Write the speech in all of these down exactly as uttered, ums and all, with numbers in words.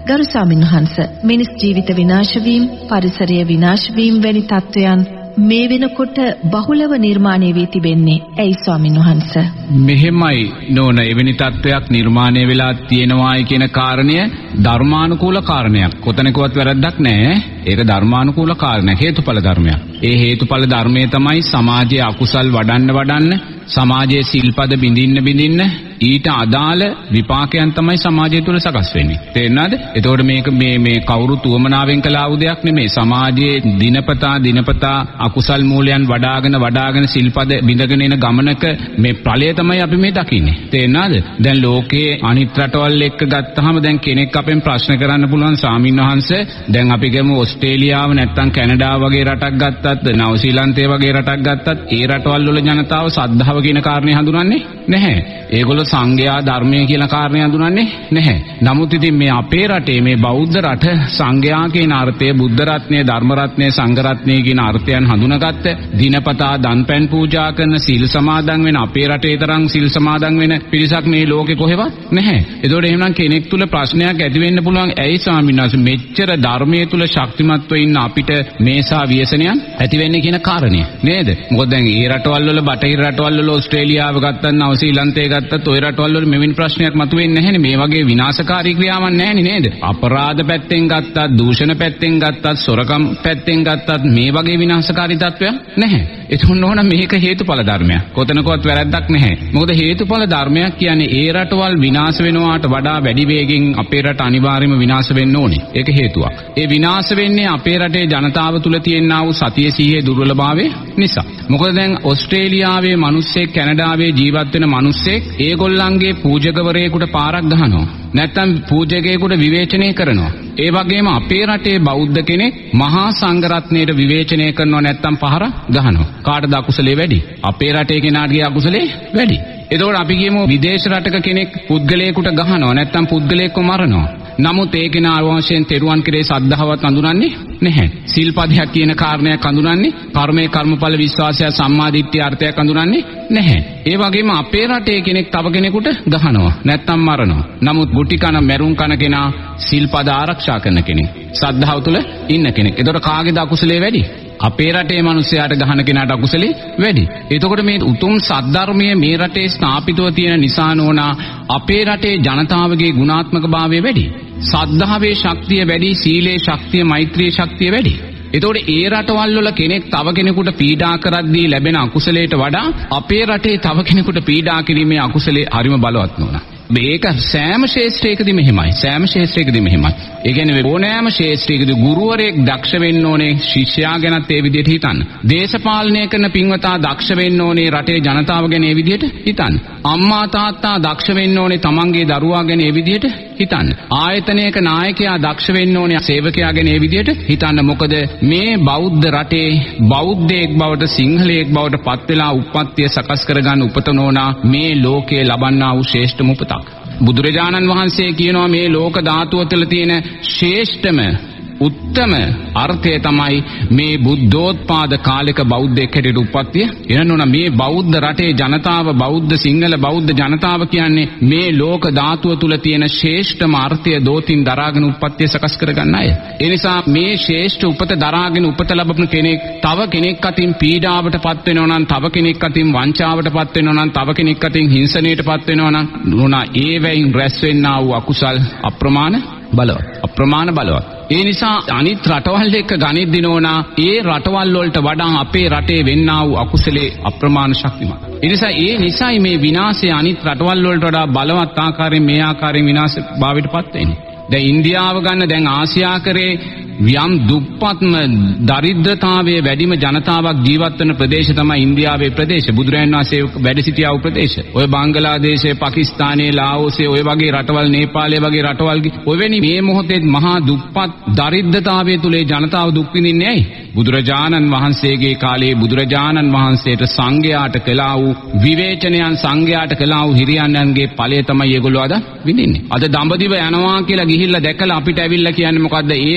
ගරු ස්වාමීන් වහන්සේ, මිනිස් ජීවිත විනාශ වීම, පරිසරය විනාශ වීම වැනි තත්ත්වයන් මේ වෙනකොට බහුලව නිර්මාණය වී තිබෙන්නේ ඇයි ස්වාමීන් වහන්සේ? මෙහෙමයි නෝන, එවැනි තත්ත්වයක් නිර්මාණය වෙලා තියෙනවායි කියන කාරණය ධර්මානුකූල කාරණයක්. කොතනකවත් වැරද්දක් නැහැ. ඒක ධර්මානුකූල කාරණයක්, හේතුඵල ධර්මයක්. ඒ හේතුඵල ධර්මයේ තමයි සමාජයේ අකුසල් වඩන්න වඩන්න, සමාජයේ සිල්පද බිඳින්න බිඳින්න ඊට අදාළ විපාකයන් තමයි සමාජය තුළ සකස් වෙන්නේ. තේරෙනවද? එතකොට මේක මේ මේ කවුරු තුවමනාවෙන් කළා වූ දෙයක් නෙමෙයි. සමාජයේ දිනපතා දිනපතා අකුසල් මූලයන් වඩාගෙන වඩාගෙන සිල්පද බිඳගෙන එන ගමනක මේ ඵලය තමයි අපි මේ දකින්නේ. තේරෙනවද? දැන් ලෝකයේ අනිත් රටවල් එක්ක ගත්තාම දැන් කෙනෙක් අපෙන් ප්‍රශ්න කරන්න පුළුවන්, ස්වාමීන් වහන්සේ දැන් අපි ගමු ඕස්ට්‍රේලියාව නැත්නම් කැනඩාව වගේ රටක් ගත්තත්, නවසීලන්තය වගේ රටක් ගත්තත්, ඒ රටවල් වල ජනතාව සද්ධාව කියන කාරණේ හඳුනන්නේ නැහැ. ඒගොල්ලෝ සංඝයා ධර්මය කියන කාරණේ හඳුනන්නේ නැහැ. නමුත් ඉතින් මේ අපේ රටේ මේ බෞද්ධ රට සංඝයා කියන අර්ථය, බුද්ධ රත්නය, ධර්ම රත්නය, සංඝ රත්නය කියන අර්ථයන් හඳුනාගත්ත, දිනපතා දන්පැන් පූජා කරන, සීල් සමාදන් වෙන, අපේ රටේ තරම් සීල් සමාදන් වෙන පිරිසක් මේ ලෝකේ කොහෙවත් නැහැ. ඒතකොට එහෙනම් කෙනෙක් තුල ප්‍රශ්නයක් ඇති වෙන්න පුළුවන්, ඇයි ස්වාමීන් වහන්සේ මෙච්චර ධර්මයේ තුල ශක්තිමත්ව ඉන්න අපිට මේසා ව්‍යසනයන් ඇති වෙන්නේ කියන කාරණය නේද? මොකද දැන් ඒ රටවල් වල, බටහිර රටවල් වල, ඕස්ට්‍රේලියාව ගත්තත්, නවසීලන්තය ගත්තත්, ඔය රටවල් වල මෙවැනි ප්‍රශ්නයක් මතුවෙන්නේ නැහැනේ. මේ වගේ විනාශකාරී ක්‍රියාවන් නැහැනේ නේද? අපරාධ පැත්තෙන් ගත්තත්, දූෂණ පැත්තෙන් ගත්තත්, සොරකම් පැත්තෙන් ගත්තත් මේ වගේ විනාශකාරී තත්ත්වයක් නැහැ. එතකොට ඕන මේක හේතුඵල ධර්මයක්. කොතනකවත් වැරද්දක් නැහැ. මොකද හේතුඵල ධර්මයක් කියන්නේ ඒ රටවල් විනාශ වෙනවාට වඩා වැඩි වේගෙන් අපේ රට අනිවාර්යයෙන්ම විනාශ වෙන්න ඕනේ. ඒක හේතුවක්. ඒ විනාශ වෙන්නේ අපේ රටේ ජනතාව තුල තියෙනා වූ සතිය සීයේ දුර්වලභාවය නිසා. මොකද දැන් ඕස්ට්‍රේලියාවේ මිනිස්සෙක්, කැනඩාවේ ජීවත් වෙන මිනිස්සෙක් ඒගොල්ලන්ගේ පූජකවරයෙකුට පාරක් ගහනවා. නැත්තම් පූජකයෙකුට විවේචනය කරනවා. ඒ වගේම අපේ රටේ බෞද්ධ කෙනෙක් මහා සංඝ රත්නයට විවේචනය කරනවා, නැත්තම් පහර ගහනවා. කාටද අකුසලේ වැඩි? අපේ රටේ කෙනාගේ අකුසලේ වැඩි. එතකොට අපි කියමු විදේශ රටක කෙනෙක් පුද්ගලයෙකුට ගහනවා, නැත්තම් පුද්ගලයෙක්ව මරනවා. නමුත් ඒ කෙනා අවශ්‍යයෙන් තෙරුවන් කෙරේ සද්ධාවත් හඳුනන්නේ නැහැ. සිල්පදයක් කියන කාරණයක් හඳුනන්නේ, කර්මයේ කර්මඵල විශ්වාසය, සම්මාදිට්ඨිය අර්ථයක් හඳුනන්නේ නැහැ. ඒ වගේම අපේ රටේ කෙනෙක් තව කෙනෙකුට ගහනවා, නැත්තම් මරනවා. නමුත් ගුටි කන, මැරුම් කන කෙනා සිල්පද ආරක්ෂා කරන කෙනෙක්, සද්ධාව තුළ ඉන්න කෙනෙක්. එතකොට කාගේද අකුසලේ වැඩි? අපේ රටේ මිනිස්සයාට ගහන කෙනාට අකුසලේ වැඩි. එතකොට මේ උතුම් සද්ධර්මයේ මේ රටේ ස්ථාපිතව තියෙන නිසා නෝනා අපේ රටේ ජනතාවගේ ගුණාත්මක භාවය වැඩි. සද්ධාවේ ශක්තිය වැඩි, සීලේ ශක්තිය, මෛත්‍රියේ ශක්තිය වැඩි. එතකොට ඒ රටවල් වල කෙනෙක් තව කෙනෙකුට පීඩා කරද්දී ලැබෙන අකුසලයට වඩා අපේ රටේ තව කෙනෙකුට පීඩා කිරීමේ අකුසලේ හරිම බලවත් නෝනා. මේක සෑම ශේෂ්ත්‍රයකදීම එහෙමයි. සෑම ශේෂ්ත්‍රයකදීම එහෙමයි. ඒ කියන්නේ ඕනෑම ශේෂ්ත්‍රයකදී ගුරුවරයෙක් දක්ෂ වෙන්න ඕනේ ශිෂ්‍යයා ගැනත් ඒ විදිහට හිතන්න. දේශපාලනය කරන පින්වතා දක්ෂ වෙන්න ඕනේ රටේ ජනතාව ගැන ඒ විදිහට හිතන්න. අම්මා තාත්තා දක්ෂ වෙන්න ඕනේ තමන්ගේ දරුවා ගැන ඒ විදිහට හිතන්න. ආයතනයක නායකයා දක්ෂ වෙන්න ඕනේ සේවකයා ගැන ඒ විදිහට හිතන්න. මොකද මේ බෞද්ධ රටේ බෞද්ධයෙක් බවට, සිංහලයෙක් බවට පත් වෙලා උප්පත්තිය සකස් කරගන්න උපතනෝනා මේ ලෝකයේ ලබන්නා වූ ශ්‍රේෂ්ඨම උපතක්. බුදුරජාණන් වහන්සේ කියනවා මේ ලෝක ධාතුව තුළ තියෙන ශ්‍රේෂ්ඨම උත්තම අර්ථය තමයි මේ බුද්ධෝත්පාද කාලයක බෞද්ධයෙක් හැටියට උප්පත්තිය එනනෝන. මේ බෞද්ධ රටේ ජනතාව, බෞද්ධ සිංහල බෞද්ධ ජනතාව කියන්නේ මේ ලෝක ධාතුව තුල තියෙන ශ්‍රේෂ්ඨම අර්ථය දෝතින් දරාගෙන උප්පත්තිය සකස් කරගන්න අය. ඒ නිසා මේ ශ්‍රේෂ්ඨ උපත දරාගෙන උපත ලැබපු කෙනෙක් තව කෙනෙක් අතින් පීඩාවට පත් වෙනවා නම්, තව කෙනෙක් අතින් වංචාවට පත් වෙනවා නම්, තව කෙනෙක් අතින් හිංසනයට පත් වෙනවා නම් නෝනා ඒ වෙයින් රැස් වෙන්නා වූ අකුසල් අප්‍රමාණ බලවත්. අප්‍රමාණ බලවත්. ඒ නිසා අනිත් රටවල් එක්ක ගනිද්දී නෝනා ඒ රටවල් වලට වඩා අපේ රටේ වෙන්නා වූ අකුසලේ අප්‍රමාණ ශක්තිමත්. ඒ නිසා ඒ නිසයි මේ විනාශය අනිත් රටවල් වලට වඩා බලවත් ආකාරයෙන් මේ ආකාරයෙන් විනාශ භාවයට පත් වෙන්නේ. දැන් ඉන්දියාව ගන්න, දැන් ආසියාකරේ යම් දුප්පත්ම දරිද්‍රතාවයේ වැඩිම ජනතාවක් ජීවත් වෙන ප්‍රදේශ තමයි ඉන්දියාවේ ප්‍රදේශ. බුදුරජාණන් වහන්සේ වැඩ සිටියා වූ ප්‍රදේශ. ඔය බංගලාදේශය, පාකිස්තානයේ, ලාෝසයේ, ඔය වගේ රටවල්, නේපාලයේ වගේ රටවල් ඔවැනි මේ මොහොතේ මහා දුප්පත් දරිද්‍රතාවයේ තුලේ ජනතාව දුක් විඳින්නේ ඇයි? බුදුරජාණන් වහන්සේගේ කාලේ බුදුරජාණන් වහන්සේට සංඝයාට කළා වූ විවේචනයන්, සංඝයාට කළා වූ හිරියන්නන්ගේ ඵලය තමයි ඒගොල්ලෝ අද විඳින්නේ. අද දඹදිව යනවා කියලා ගිහිල්ලා දැකලා අපිට ඇවිල්ලා කියන්නේ මොකද්ද? ඒ ප්‍රදේශ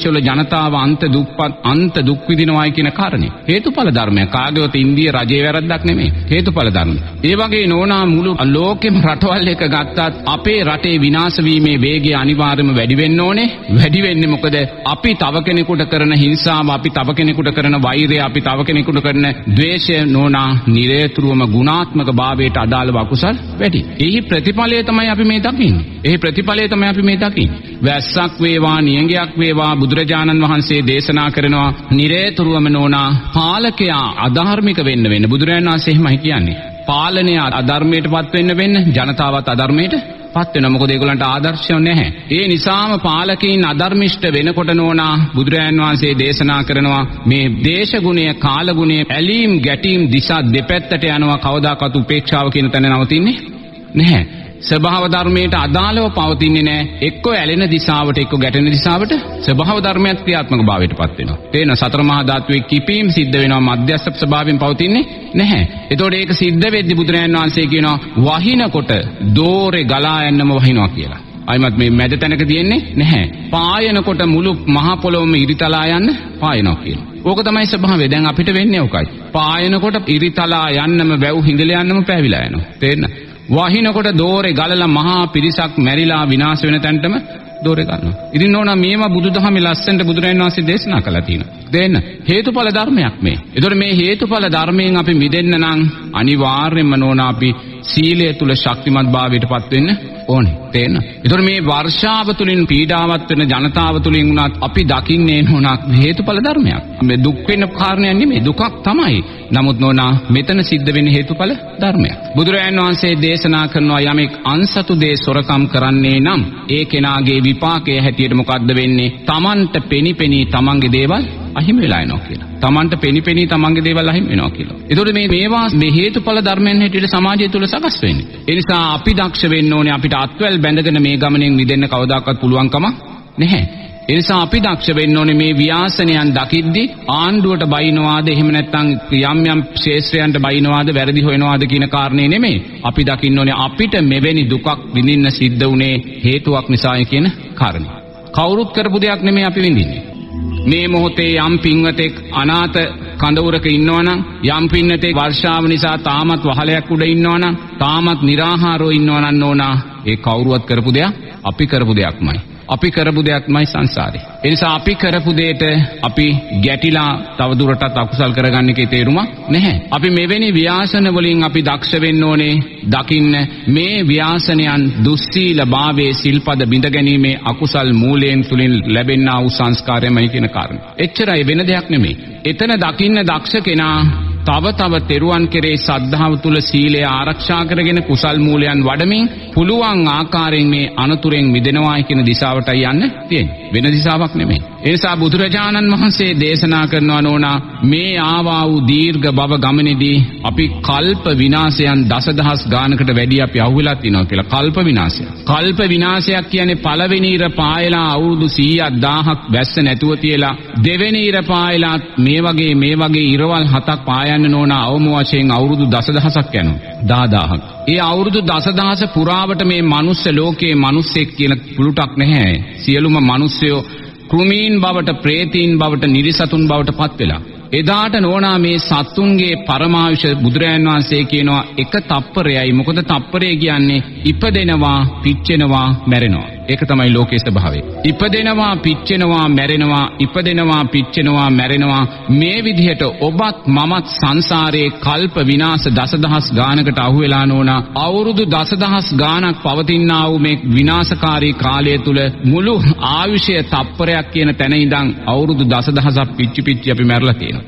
ප්‍රදේශවල ජනතාව අන්ත දුක්පත් අන්ත දුක් විඳිනවායි කියන කාරණේ හේතුඵල ධර්මයක්. කාගේවත් ඉන්දිය රජයේ වැරද්දක් නෙමෙයි. හේතුඵල ධර්ම. ඒ වගේ නෝනා මුළු ලෝකෙම රටවල් එක ගත්තත් අපේ රටේ විනාශ වීමේ වේගය අනිවාර්යයෙන්ම වැඩි වෙන්න ඕනේ. වැඩි වෙන්නේ මොකද අපි තව කෙනෙකුට කරන හිංසාව, අපි තව කෙනෙකුට කරන වෛරය, අපි තව කෙනෙකුට කරන ද්වේෂය නෝනා නිරේතුරුවම ගුණාත්මක භාවයට අදාළව අකුසල් වැඩි. එහි ප්‍රතිඵලය තමයි අපි මේ දකින්නේ. එහි ප්‍රතිඵලය තමයි අපි මේ දකින්නේ. වැස්සක් වේවා නියඟයක් වේවා බුදුරජාණන් වහන්සේ දේශනා කරනවා නිරේතුරුවම නෝනා පාලකයා අධාර්මික වෙන්න වෙන්න. බුදුරජාණන් වහන්සේ එහෙමයි කියන්නේ. පාලනය අධර්මයට පත් වෙන්න වෙන්න, ජනතාවත් අධර්මයට පත් වෙනවා. මොකද ඒගොල්ලන්ට ආදර්ශයක් නැහැ. ඒ නිසාම පාලකයින් අධර්මිෂ්ඨ වෙනකොට නෝනා බුදුරජාණන් වහන්සේ දේශනා කරනවා මේ දේශගුණය, කාලගුණය, ඇලීම් ගැටීම් දිශා දෙපැත්තට යනවා. කවදාකවත් උපේක්ෂාව කියන තැන නවතින්නේ නැහැ. ස්වභාව ධර්මයට අදාළව පවතින්නේ නැහැ. එක්ක ඇලෙන දිශාවට, එක්ක ගැටෙන දිශාවට ස්වභාව ධර්මයක් ක්‍රියාත්මක භාවයට පත් වෙනවා. තේන සතර මහා ධාතුවේ කිපීම් සිද්ධ වෙනවා. මධ්‍යස්ථ ස්වභාවයෙන් පවතින්නේ නැහැ. එතකොට ඒක සිද්ධ වෙද්දි බුදුරජාණන් වහන්සේ කියනවා වහිනකොට දෝරේ ගලා යන්නම වහිනවා කියලා. අයිමත් මේ මැද තැනක තියෙන්නේ නැහැ. පායනකොට මුළු මහ පොළොවම ඉරිතලා යන්න පායනවා කියනවා. ඕක තමයි ස්වභාවය. දැන් අපිට වෙන්නේ ඕකයි. පායනකොට ඉරිතලා යන්නම වැව් හිඳලා යන්නම පෑවිලා යනවා. තේරෙනවද? වහිනකොට දෝරේ ගලලා මහා පිරිසක් මැරිලා විනාශ වෙන තැනටම දෝරේ ගන්නවා. ඉතින් නෝනා මේවා බුදුදහමේ ලස්සනට බුදුරජාණන් වහන්සේ දේශනා කළා තියෙනවා. දෙන්න හේතුඵල ධර්මයක් මේ. ඒතකොට මේ හේතුඵල ධර්මයෙන් අපි මිදෙන්න නම් අනිවාර්යයෙන්ම නෝනා අපි සීලය තුල ශක්තිමත් භාවයට පත් වෙන්න ඕනේ. තේන්න. ඒතකොට මේ වර්ෂාව තුලින් පීඩාවත් වෙන ජනතාව තුලින් උනත් අපි දකින්නේ නෝනා හේතුඵල ධර්මයක්. මේ දුක් වෙන කාරණයක් නෙමෙයි, දුකක් තමයි. නමුත් නෝනා මෙතන සිද්ධ වෙන්නේ හේතුඵල ධර්මයක්. බුදුරජාණන් වහන්සේ දේශනා කරනවා යමෙක් අන්සතු දේ සොරකම් කරන්නේ නම් ඒ කෙනාගේ විපාකයේ හැටියට මොකද්ද වෙන්නේ? Tamanට පෙනිපෙනී තමන්ගේ දේවල් අහිමි වෙලා යනවා කියලා. Tamanට පෙනිපෙනී තමන්ගේ දේවල් අහිමි වෙනවා කියලා. ඒතකොට මේ මේවා මේ හේතුඵල ධර්මයන් හැටියට සමාජය තුල සකස් වෙන්නේ. ඒ නිසා අපි දක්ෂ වෙන්න ඕනේ. අපිට අත්වැල් බැඳගෙන මේ ගමනෙන් මිදෙන්න කවදාකවත් පුළුවන් කමක් නැහැ. ඒ නිසා අපි දක්ෂ වෙන්න ඕනේ මේ ව්‍යාසනයන් දකිද්දි ආණ්ඩුවට බයිනවාද එහෙම නැත්නම් යම් යම් ශේෂ්ත්‍රයන්ට බයිනවාද වැරදි හොයනවාද කියන කාරණේ නෙමෙයි. අපි දකින්න ඕනේ අපිට මෙවැනි දුකක් විඳින්න සිද්ධ වුණේ හේතුවක් නිසායි කියන කාරණේ. කවුරුත් කරපු දෙයක් නෙමෙයි අපි විඳින්නේ. මේ මොහොතේ යම් පින්වතෙක් අනාථ කඳවුරක ඉන්නවනම්, යම් පින්නතෙක් වර්ෂාව නිසා තාමත් වහලයක් උඩ ඉන්නවනම්, තාමත් निराහාරව ඉන්නවනම් නෝනා ඒ කවුරුවත් කරපු දෙයක් අපි කරපු දෙයක්මයි. අපි කරපු දෙයක්මයි සංසාරේ. ඒ නිසා අපි කරපු දෙයට අපි ගැටිලා තව දුරටත් අකුසල් කරගන්න එකේ තේරුම නැහැ. අපි මෙවැනි ව්‍යාසන වලින් අපි දක්ෂ වෙන්න ඕනේ. දකින්න මේ ව්‍යාසනයන් දුස්සීල භාවයේ සිල්පද බිඳ ගැනීමේ අකුසල් මූලයෙන් තුලින් ලැබෙනා වූ සංස්කාරයමයි කියන කාරණය. එච්චරයි, වෙන දෙයක් නෙමෙයි. එතන දකින්න දක්ෂ කෙනා තව තව තෙරුවන් කෙරේ සද්ධාව තුල සීලය ආරක්ෂා කරගෙන කුසල් මූලයන් වඩමින් පුළුවන් ආකාරයෙන් මේ අනතුරෙන් මිදෙනවා කියන දිශාවටයි යන්න තියෙන්නේ. වෙන දිශාවක් නෙමෙයි. ඒ නිසා බුදුරජාණන් වහන්සේ දේශනා කරනවා නෝනා මේ ආවා වූ දීර්ඝ භව ගමනේදී අපි කල්ප විනාශයන් දසදහස් ගානකට වැඩි අපි අහුවෙලා තිනවා කියලා. කල්ප විනාශය. කල්ප විනාශයක් කියන්නේ පළවෙනි ඉර පායලා අවුරුදු සීයක් දහයක් වැස්ස නැතුව තියලා දෙවෙනි ඉර පායලා මේ වගේ මේ වගේ ඉරවල් හතක් පාය නෝනා අවම වශයෙන් අවුරුදු දසදහසක් යනවා. දහදහක්. ඒ අවුරුදු දසදහස පුරාවට මේ මනුස්ස ලෝකයේ මිනිස්සෙක් කියන පුලුටක් නැහැ. සියලුම මිනිස්සයෝ කෘමීන් බවට, ප්‍රේතීන් බවට, නිරිසතුන් බවට පත් වෙලා. එදාට නෝනා මේ සත්තුන්ගේ පරමාවිෂ බුදුරයන් වහන්සේ කියනවා එක තප්පරයයි. මොකද තප්පරය කියන්නේ ඉපදෙනවා, පිච්චෙනවා, මැරෙනවා. ඒක තමයි ලෝකයේ ස්වභාවය. ඉපදෙනවා, පිච්චෙනවා, මැරෙනවා, ඉපදෙනවා, පිච්චෙනවා, මැරෙනවා. මේ විදිහට ඔබත් මමත් සංසාරයේ කල්ප විනාශ දසදහස් ගානකට අහු වෙලා නෝනා අවුරුදු දසදහස් ගානක් පවතිනා වූ මේ විනාශකාරී කාලය තුල මුළු ආයුෂය තප්පරයක් කියන තැන ඉඳන් අවුරුදු දසදහසක් පිච්චි පිච්චි අපි මැරලා තියෙනවා.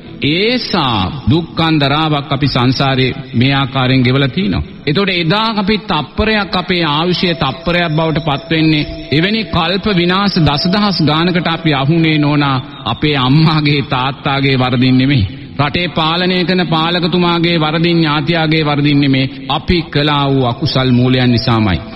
ඒසා දුක්ඛන්දරාවක් අපි සංසාරේ මේ ආකාරයෙන් ගෙවලා තිනවා. එතකොට එදා අපි තප්පරයක් අපේ ආයුෂය තප්පරයක් බවට පත් වෙන්නේ එවැනි කල්ප විනාශ දසදහස් ගානකට අපි අහුනේ නෝනා අපේ අම්මාගේ තාත්තාගේ වරදින් නෙමෙයි. රටේ පාලනය කරන පාලකතුමාගේ වරදින්, ඥාතියාගේ වරදින් නෙමෙයි. අපි කළා වූ අකුසල් මූලයන් නිසාමයි.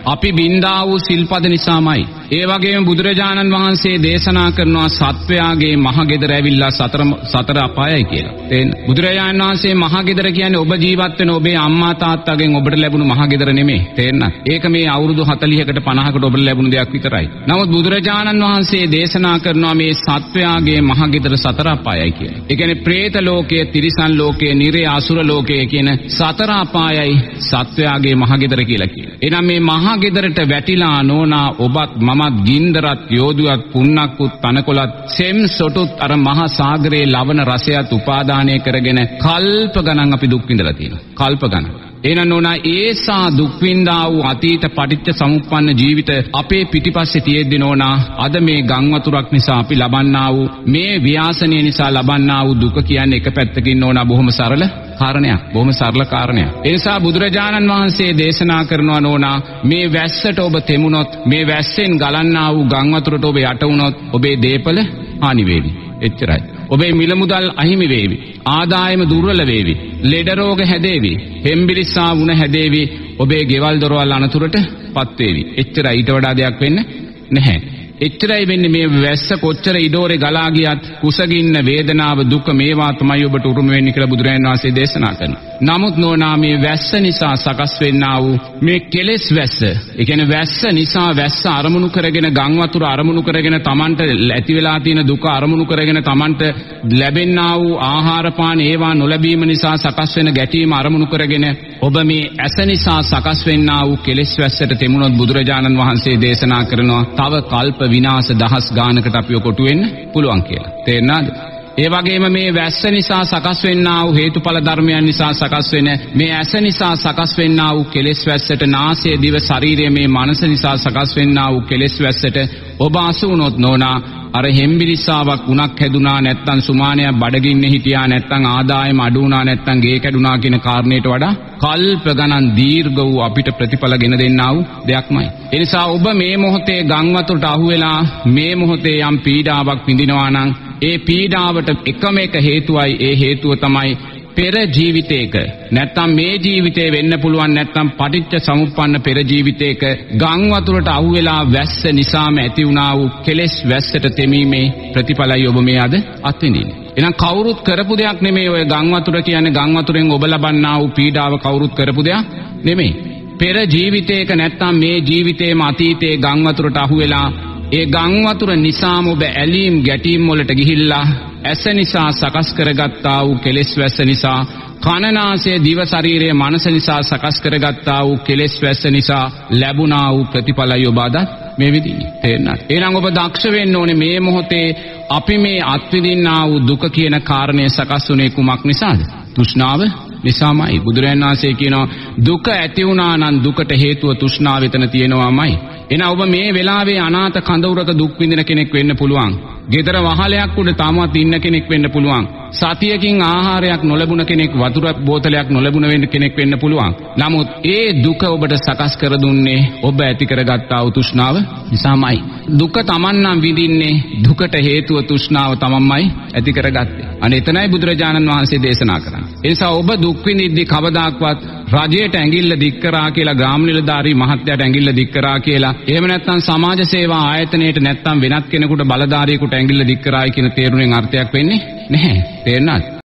අපි බින්දා වූ සිල්පද නිසාමයි. ඒ වගේම බුදුරජාණන් වහන්සේ දේශනා කරනවා සත්වයාගේ මහගෙදර ඇවිල්ලා සතර සතර අපායයි කියලා. තේන්න. බුදුරජාණන් වහන්සේ මහගෙදර කියන්නේ ඔබ ජීවත් වෙන ඔබේ අම්මා තාත්තාගෙන් ඔබට ලැබුණු මහගෙදර නෙමෙයි. තේන්න. ඒක මේ අවුරුදු හතළිහකට පනහකට ඔබට ලැබුණු දෙයක් විතරයි. නමුත් බුදුරජාණන් වහන්සේ දේශනා කරනවා මේ සත්වයාගේ මහගෙදර සතර අපායයි කියලා. ඒ කියන්නේ പ്രേත ලෝකයේ, තිරිසන් ලෝකයේ, නිරේ අසුර ලෝකයේ කියන සතර අපායයි සත්වයාගේ මහගෙදර කියලා කියනවා. එහෙනම් මේ මහගෙදරට වැටිලා නෝනා ඔබත් මමත් ගින්දරත් යෝධුවත් පුන්නක්කුත් තනකොළත් සෙම් සොටුත් අර මහා සාගරයේ ලවණ රසයත් උපාදානය කරගෙන කල්ප ගණන් අපි දුක් විඳලා තියෙනවා. කල්ප ගණන්. එහෙනම් නෝනා ඒසා දුක් විඳා වූ අතීත පටිච්ච සමුප්පන්න ජීවිත අපේ පිටිපස්සේ තියෙද්දි නෝනා අද මේ ගම් වතුරක් නිසා අපි ලබන්නා වූ මේ ව්‍යාසනය නිසා ලබන්නා වූ දුක කියන්නේ එක පැත්තකින් නෝනා බොහොම සරල කාරණයක්. බොහොම සරල කාරණයක්. ඒ නිසා බුදුරජාණන් වහන්සේ දේශනා කරනවා නෝනා මේ වැස්සට ඔබ තෙමුණොත්, මේ වැස්සෙන් ගලන්නා වූ ගම් වතුරට ඔබ යට වුණොත් ඔබේ දේපල හානි වේවි. එච්චරයි. ඔබේ මිල මුදල් අහිමි වේවි. ආදායම දුර්වල වේවි. ලෙඩ රෝග හැදේවි. හෙම්බිරිස්සා වුණ හැදේවි. ඔබේ ගෙවල් දොරවල් අනතුරට පත් වේවි. එච්චරයි. ඊට වඩා දෙයක් වෙන්න නැහැ. එච්චරයි වෙන්නේ. මේ වැස්ස කොච්චර ඉඩෝරේ ගලා ගියත් කුසගින්න වේදනාව දුක මේවා තමයි ඔබට උරුම වෙන්නේ කියලා බුදුරජාණන් වහන්සේ දේශනා කරනවා. නමුත් නෝනා මේ වැස්ස නිසා සකස් වෙන්නා වූ මේ කෙලෙස් වැස්ස, ඒ කියන්නේ වැස්ස නිසා වැස්ස අරමුණු කරගෙන ගම් වතුර අරමුණු කරගෙන Tamanට ඇති වෙලා තියෙන දුක අරමුණු කරගෙන Tamanට ලැබෙන්නා වූ ආහාර පාන ඒවා නොලැබීම නිසා සකස් වෙන ගැටීම අරමුණු කරගෙන ඔබ මේ ඇස නිසා සකස් වෙන්නා වූ කෙලෙස් වැස්සට තෙමුණොත් බුදුරජාණන් වහන්සේ දේශනා කරනවා තව කල්ප විනාශ දහස් ගානකට අපිව කොටු වෙන්න පුළුවන් කියලා. තේරෙනවද? ඒ වගේම මේ වැස්ස නිසා සකස් වෙන්නා වූ හේතුඵල ධර්මයන් නිසා සකස් වෙන මේ ඇස නිසා සකස් වෙන්නා වූ කෙලෙස් වැස්සට නාසය දිව ශරීරය මේ මනස නිසා සකස් වෙන්නා වූ කෙලෙස් වැස්සට ඔබ අසු වුණොත් නෝනා අර හෙම්බිරිස්සාවක් උණක් හැදුනා නැත්තම් සුමානයක් බඩගින්නේ හිටියා නැත්තම් ආදායම අඩු වුණා නැත්තම් ගේ කැඩුනා කියන කාරණේට වඩා කල්ප ගණන් දීර්ඝ වූ අපිට ප්‍රතිඵල ගෙන දෙන්නා වූ දෙයක්මයි. ඒ නිසා ඔබ මේ මොහොතේ ගම් වතුරට අහු වෙලා මේ මොහොතේ යම් පීඩාවක් විඳිනවා නම් ඒ පීඩාවට එකම එක හේතුවයි. ඒ හේතුව තමයි පෙර ජීවිතයක නැත්තම් මේ ජීවිතේ වෙන්න පුළුවන් නැත්තම් පටිච්ච සමුප්පන්න පෙර ජීවිතයක ගම් වතුරට අහු වෙලා වැස්ස නිසාම ඇති වුණා වූ කෙලෙස් වැස්සට තෙමීමේ ප්‍රතිඵලයි ඔබ මේ අද අත්විඳින්නේ. එහෙනම් කවුරුත් කරපු දෙයක් නෙමෙයි ඔය ගම් වතුර කියන්නේ. ගම් වතුරෙන් ඔබ ලබන්නා වූ පීඩාව කවුරුත් කරපු දෙයක් නෙමෙයි. පෙර ජීවිතයක නැත්තම් මේ ජීවිතේම අතීතයේ ගම් වතුරට අහු වෙලා ඒ ගම් වතුර නිසාම ඔබ ඇලීම් ගැටීම් වලට ගිහිල්ලා ඇස නිසා සකස් කරගත්තා වූ කෙලෙස් වැස්ස නිසා කනනාසය දිව ශරීරය මනස නිසා සකස් කරගත්තා වූ කෙලෙස් වැස්ස නිසා ලැබුණා වූ ප්‍රතිඵලය ඔබ අද මේ විදිහේ තේරෙනවද? එහෙනම් ඔබ දක්ෂ වෙන්න ඕනේ මේ මොහොතේ අපි මේ අත්විඳින්නා වූ දුක කියන කාරණය සකස් වුණේ කුමක් නිසාද? තෘෂ්ණාව නිසාමයි. බුදුරජාණන් වහන්සේ කියනවා දුක ඇති වුණා නම් දුකට හේතුව තෘෂ්ණාව එතන තියෙනවාමයි. එහෙනම් ඔබ මේ වෙලාවේ අනාථ කඳවුරක දුක් විඳින කෙනෙක් වෙන්න පුළුවන්. ගෙදර වහලයක් උඩ තාමත් ඉන්න කෙනෙක් වෙන්න පුළුවන්. සතියකින් ආහාරයක් නොලැබුණ කෙනෙක්, වතුර බෝතලයක් නොලැබුණ වෙන්න කෙනෙක් වෙන්න පුළුවන්. නමුත් ඒ දුක ඔබට සකස් කර දුන්නේ ඔබ ඇති කරගත්තා වූ තෘෂ්ණාව නිසාමයි. දුක Taman නම් විඳින්නේ දුකට හේතුව තෘෂ්ණාව තමන්මයි ඇති කරගත්තේ. අනේ එතනයි බුදුරජාණන් වහන්සේ දේශනා කරන්නේ. ඒ නිසා ඔබ දුක් විඳිද්දී කවදාක්වත් රජයට ඇඟිල්ල දික් කරා කියලා, ග්‍රාම නිලධාරී මහත්තයාට ඇඟිල්ල දික් කරා කියලා, එහෙම නැත්නම් සමාජ සේවා ආයතනයේට නැත්නම් වෙනත් කෙනෙකුට බලධාරියෙකුට ඇඟිල්ල දික් කරායි කියන තේරුණෙන් අර්ථයක් වෙන්නේ නැහැ. තේරෙනවද?